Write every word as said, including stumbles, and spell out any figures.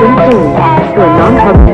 นเก่งส่วนน้องเขา